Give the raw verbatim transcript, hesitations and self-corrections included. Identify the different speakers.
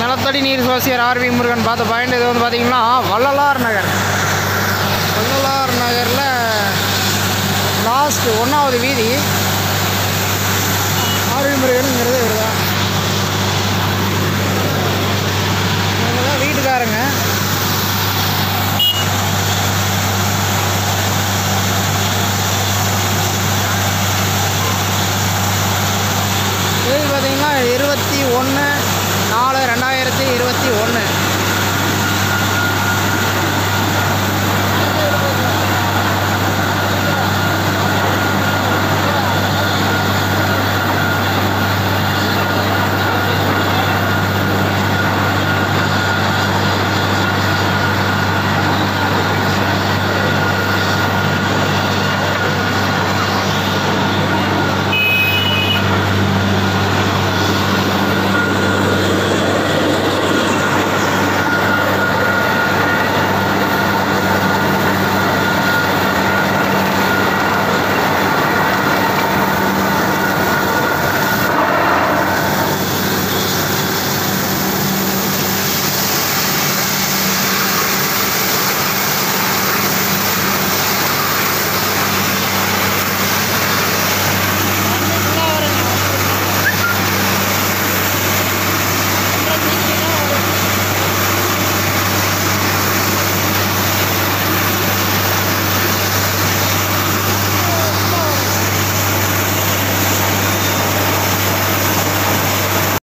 Speaker 1: நிலத்தடி நீர் சுவாசியர் ஆர்வி முருகன் பார்த்த பாயிண்ட் இது வந்து பார்த்திங்கன்னா வள்ளலார் நகர். வள்ளலார் நகரில் லாஸ்ட்டு ஒன்றாவது வீதி ஆர்வி முருகனுங்கிறது